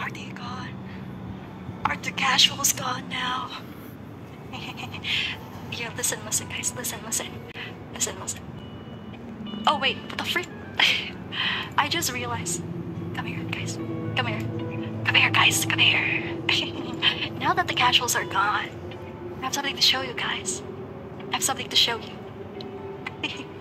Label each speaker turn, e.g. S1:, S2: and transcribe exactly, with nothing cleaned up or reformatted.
S1: Are they gone? Are the casuals gone now? Yeah, listen, listen, guys. Listen, listen. Listen, listen. Oh, wait. What the frick? I just realized. Come here, guys. Come here. Come here, guys. Come here. Now that the casuals are gone, I have something to show you guys. I have something to show you.